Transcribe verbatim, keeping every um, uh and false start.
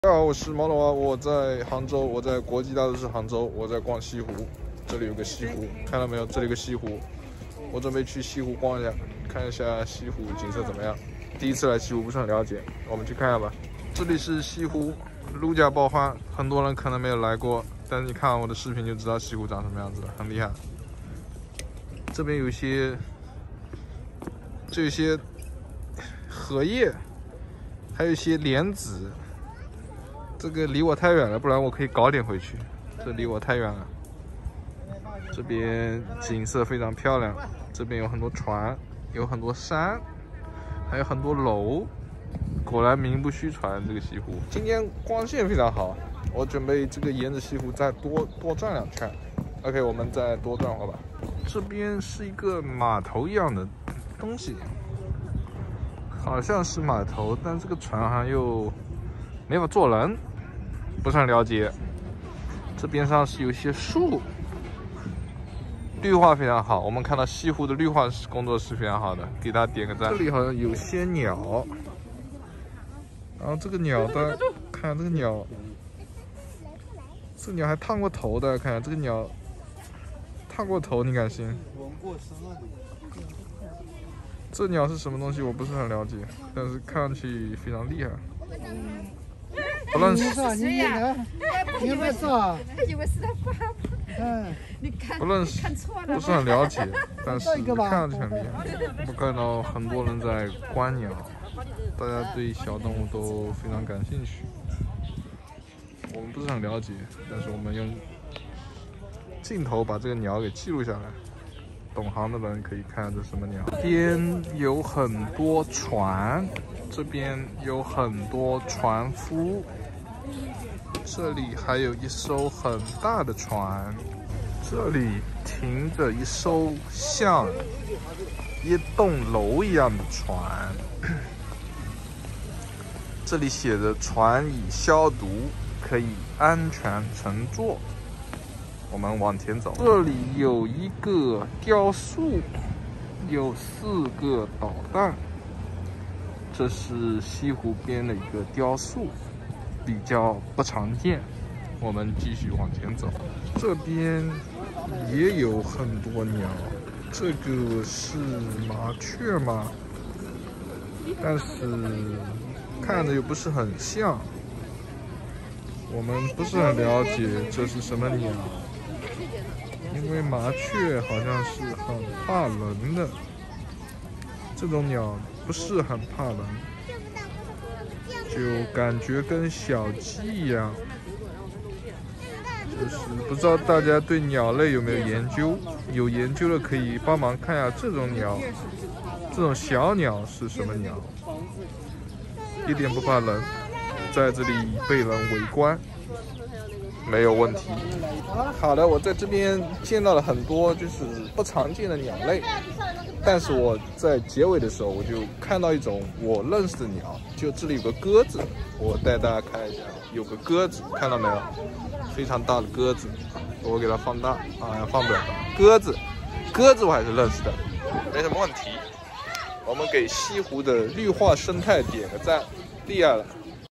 大家好，我是毛老王，我在杭州，我在国际大都市杭州，我在逛西湖。这里有个西湖，看到没有？这里有个西湖，我准备去西湖逛一下，看一下西湖景色怎么样。第一次来西湖，不是很了解，我们去看一下吧。这里是西湖，陆家爆发，很多人可能没有来过，但是你看我的视频就知道西湖长什么样子了，很厉害。这边有一些，这有一些荷叶，还有一些莲子。 这个离我太远了，不然我可以搞点回去。这离我太远了。这边景色非常漂亮，这边有很多船，有很多山，还有很多楼。果然名不虚传，这个西湖。今天光线非常好，我准备这个沿着西湖再多多转两圈。OK， 我们再多转会吧。这边是一个码头一样的东西，好像是码头，但这个船好像又没法坐人。 不是很了解，这边上是有一些树，绿化非常好。我们看到西湖的绿化工作是非常好的，给大家点个赞。这里好像有些鸟，然后这个鸟大家看这个鸟，这个鸟还烫过头的，看这个鸟烫过头，你敢信？这鸟是什么东西？我不是很了解，但是看上去非常厉害。 不认识， 你你呢？你有没有啊？ 以为是他爸爸。 嗯， 你看， 不认识， 看错了。 不是很了解，但是看上去很厉害。我看到很多人在观鸟，大家对小动物都非常感兴趣。我们不是很了解，但是我们用镜头把这个鸟给记录下来。懂行的人可以看这是什么鸟。这边有很多船。 这边有很多船夫，这里还有一艘很大的船，这里停着一艘像一栋楼一样的船，这里写着“船已消毒，可以安全乘坐”。我们往前走，这里有一个雕塑，有四个导弹。 这是西湖边的一个雕塑，比较不常见。我们继续往前走，这边也有很多鸟。这个是麻雀吗？但是看着又不是很像。我们不是很了解这是什么鸟，因为麻雀好像是很怕人的。这种鸟。 不是很怕人，就感觉跟小鸡一样。就是不知道大家对鸟类有没有研究？有研究的可以帮忙看一下这种鸟，这种小鸟是什么鸟？一点不怕人，在这里被人围观，没有问题。好的，我在这边见到了很多就是不常见的鸟类。 但是我在结尾的时候，我就看到一种我认识的鸟，就这里有个鸽子，我带大家看一下，有个鸽子，看到没有？非常大的鸽子，我给它放大，好像放不了。鸽子，鸽子我还是认识的，没什么问题。我们给西湖的绿化生态点个赞，厉害了。